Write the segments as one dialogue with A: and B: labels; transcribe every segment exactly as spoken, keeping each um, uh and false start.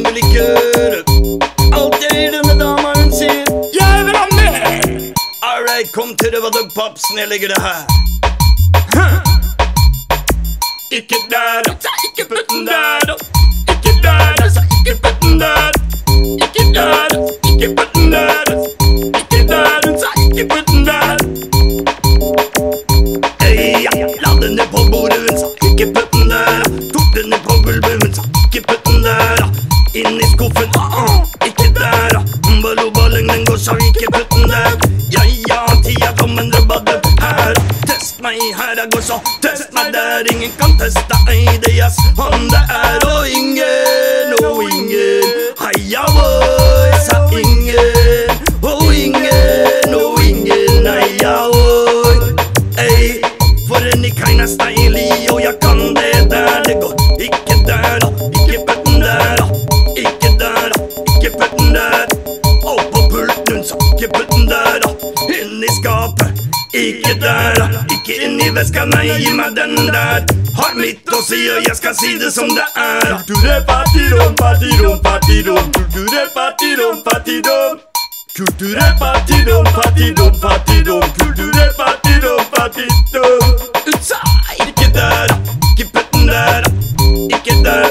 A: du liker. Alltid i denne dama hun sier jeg vil ha mer. Alright, kom til det, hva det papsen, jeg legger det her. Ikke der, jeg sa ikke putt den der. Ikke der, jeg sa ikke putt den der. Ikke der, ikke putt den der. Ikke der, hun sa ikke putt den der. Hey, ja, la den ned på bordet, hun sa ikke putt den der. Tok den ned på gulvet, hun sa ikke putt den der. Inn i skuffen, ah, ah, ikke der. Ballo balling, den går, sa ikke putt den der. Ja, ja, tida kom en røbbade her. Test meg her, jeg går så test meg der. Ingen kan teste ei, det er sånn det er. Og ingen, og ingen, heia boy, sa ingen. Og ingen, og ingen, heia boy. Ei, for en ikk er steilig, og jeg kan det der. Det går ikke der da, ikke putt den der da. Ikke der da, ikke putt den der. Og på pulten hun sa ikke putt den der da. Inn i skapet, ikke der da. Ikke inn i veska, nei, gi meg den der. Har mitt å si, og jeg skal si det som det er. Kulturell fattigdom, fattigdom, fattigdom. Kulturell fattigdom, fattigdom. Kulturell fattigdom, fattigdom, fattigdom. Kulturell fattigdom, fattigdom. Utsa, ikke der da, ikke putt den der da. Ikke der,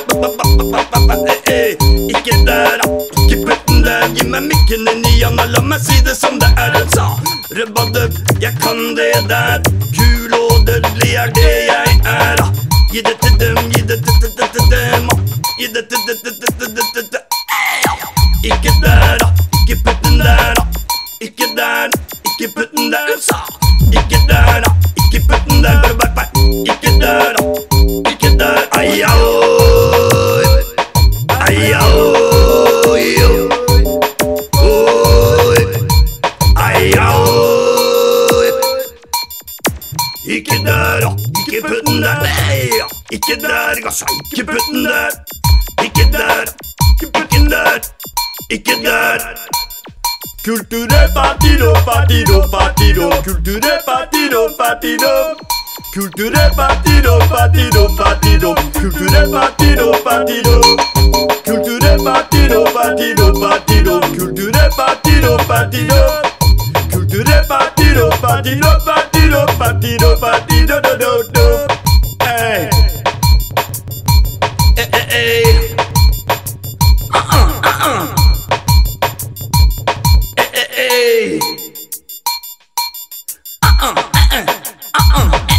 A: ikke der da, ikke putt den der. Gi meg mikken inn i Janna, la meg si det som det er. Hun sa, røbbadøp, jeg kan det der. Kul og dødelig er det jeg er da. Gi det til dem, gi det til dem. Gi det til dem. Ikke der da, ikke putt den der da. Ikke der, ikke putt den der. Hun sa, ikke der da, ikke putt den der. Ikke der da, ikke der. Aia oi, aia oi, oi, aia oi. Ikke der da, ikke putt den der. Nei, ikke der, gassa, ikke putt den der. Ikke der, ikke putt den der. Ikke der. Kulturell fattigdom, fattigdom, fattigdom. Kulturell fattigdom, fattigdom. Kulturell fattigdom, fattigdom, fattigdom. Kulturell fattigdom, fattigdom. Kulturell fattigdom, fattigdom, fattigdom. Kulturell fattigdom, fattigdom. Kulturell fattigdom, fattigdom, fattigdom, fattigdom, fattigdom, do do do. Hey, hey, hey, hey. Uh uh uh uh. Hey, hey, hey. Uh uh uh uh uh.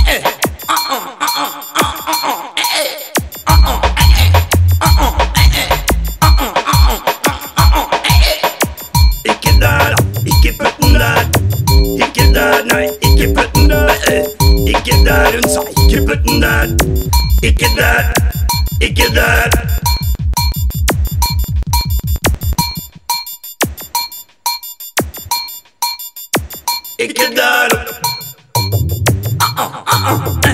A: Ikke der da, ikke putt den der. Ikke der, nei, ikke putt den der. Ikke der, hun sa ikke putt den der. Ikke der, ikke der. Ikke der. Uh, uh, uh, uh.